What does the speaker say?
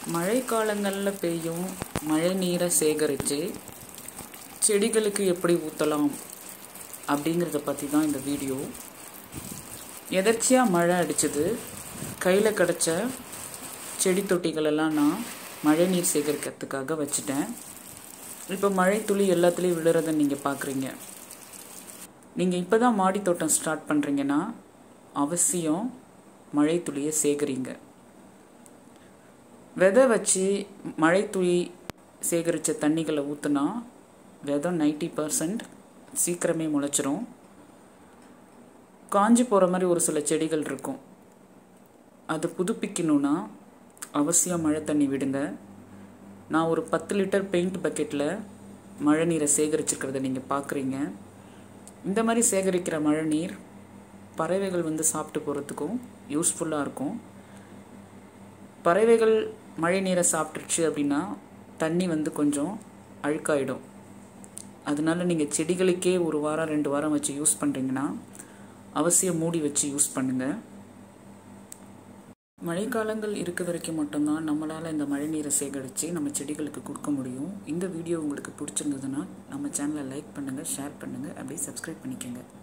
மழைக்காலங்களில் பெய்யும் மழை நீரை சேகரித்து செடிகளுக்கு எப்படி ஊற்றலாம் அப்படிங்கிறத பற்றி தான் இந்த வீடியோ. எதர்ச்சியாக மழை அடிச்சது, கையில் கிடச்ச செடி தொட்டிகளெல்லாம் நான் மழை நீர் சேகரிக்கிறதுக்காக வச்சுட்டேன். இப்போ மழை துளி எல்லாத்துலேயும் விழுறதை நீங்கள் பார்க்குறீங்க. நீங்கள் இப்போ தான் மாடி தோட்டம் ஸ்டார்ட் பண்ணுறீங்கன்னா அவசியம் மழை துளியை சேகரிங்க. விதை வச்சு மழை துளி சேகரித்த தண்ணிகளை ஊற்றுனா விதை 90% சீக்கிரமே முளைச்சிரும். காஞ்சி போகிற மாதிரி ஒரு சில செடிகள் இருக்கும், அது புதுப்பிக்கணுன்னா அவசியம் மழை தண்ணி விடுங்க. நான் ஒரு 10 லிட்டர் பெயிண்ட் பக்கெட்டில் மழை நீரை சேகரிச்சிருக்கிறத நீங்கள் பார்க்குறீங்க. இந்த மாதிரி சேகரிக்கிற மழை நீர் பறவைகள் வந்து சாப்பிட்டு போகிறதுக்கும் யூஸ்ஃபுல்லாக இருக்கும். பறவைகள் மழை நீரை சாப்பிட்டுருச்சு அப்படின்னா தண்ணி வந்து கொஞ்சம் அழுக்காயிடும். அதனால நீங்கள் செடிகளுக்கே 1 வாரம் 2 வாரம் வச்சு யூஸ் பண்ணுறீங்கன்னா அவசியம் மூடி வச்சு யூஸ் பண்ணுங்கள். மழைக்காலங்கள் இருக்க வரைக்கும் மட்டும்தான் நம்மளால் இந்த மழை நீரை சேகரித்து நம்ம செடிகளுக்கு கொடுக்க முடியும். இந்த வீடியோ உங்களுக்கு பிடிச்சிருந்ததுன்னா நம்ம சேனலை லைக் பண்ணுங்கள், ஷேர் பண்ணுங்கள், அப்படியே சப்ஸ்கிரைப் பண்ணிக்கோங்க.